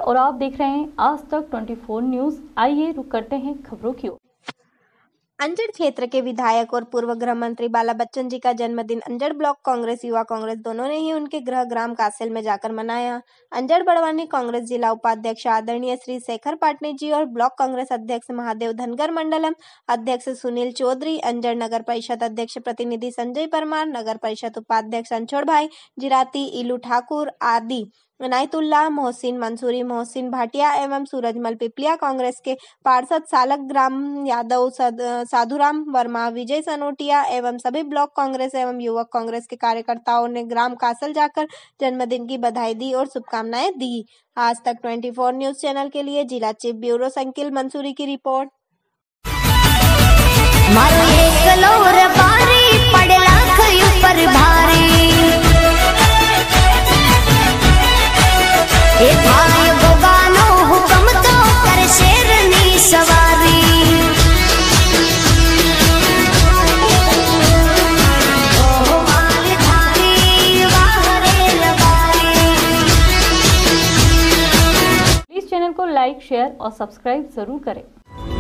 और आप देख रहे हैं आज तक 24 न्यूज। आइए रुक करते हैं खबरों की ओर। अंजड़ क्षेत्र के विधायक और पूर्व गृह मंत्री बाला बच्चन जी का जन्मदिन अंजड़ ब्लॉक कांग्रेस युवा कांग्रेस दोनों ने ही उनके गृह ग्राम कासेल में जाकर मनाया। अंजड़ बड़वानी कांग्रेस जिला उपाध्यक्ष आदरणीय श्री शेखर पाटनी जी और ब्लॉक कांग्रेस अध्यक्ष महादेव धनगर मंडलम अध्यक्ष सुनील चौधरी, अंजड़ नगर परिषद अध्यक्ष प्रतिनिधि संजय परमार, नगर परिषद उपाध्यक्ष अंछोड़ भाई जिराती, इलू ठाकुर आदि इनायतुल्लाह, मोहसिन मंसूरी, मोहसिन भाटिया एवं सूरजमल पिपलिया, कांग्रेस के पार्षद सालक ग्राम यादव, साधुराम वर्मा, विजय सनोटिया एवं सभी ब्लॉक कांग्रेस एवं युवक कांग्रेस के कार्यकर्ताओं ने ग्राम कासल जाकर जन्मदिन की बधाई दी और शुभकामनाएं दी। आज तक 24 न्यूज चैनल के लिए जिला चीफ ब्यूरो संकिल मंसूरी की रिपोर्ट। प्लीज चैनल को लाइक, शेयर और सब्सक्राइब जरूर करें।